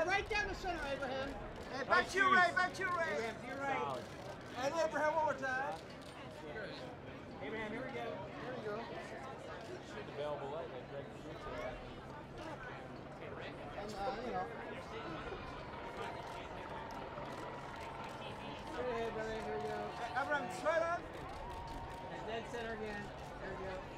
right down the center, Abraham. Hey, back to you, Ray. Back to you, Ray. Abraham, to your right. And Abraham, one more time. Abraham, here we go. Here we go. Should available light like Greg shoots at. And, you know. Straight ahead, brother. Here we go. Hey, Abraham, straight on. And dead center again. There we go.